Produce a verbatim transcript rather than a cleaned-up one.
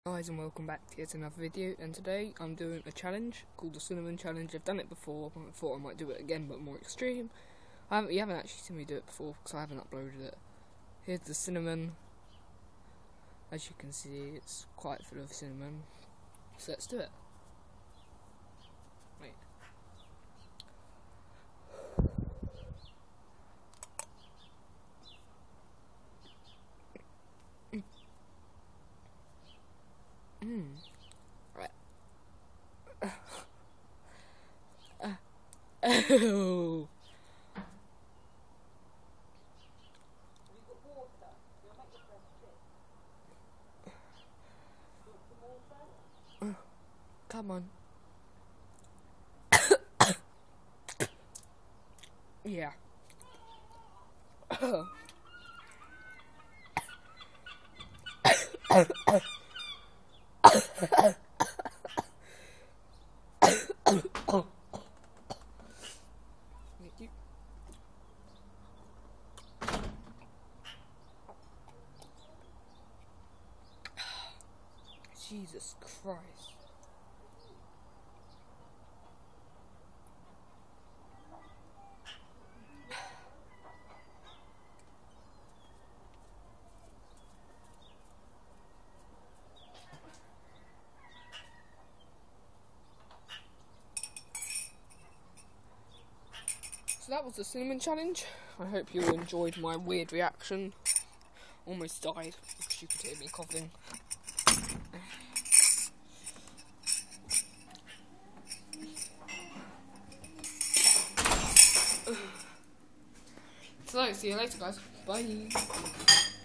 Guys, and welcome back to yet another video, and today I'm doing a challenge called the Cinomen challenge. I've done it before, I thought I might do it again but more extreme. I haven't, you haven't actually seen me do it before because I haven't uploaded it. Here's the cinnamon. As you can see, it's quite full of cinnamon, so let's do it. Wait. Mmm. Right. Uh, oh. Come on. Yeah. Thank you. Jesus Christ. So that was the cinnamon challenge. I hope you enjoyed my weird reaction. Almost died because you could hear me coughing. So, see you later, guys. Bye.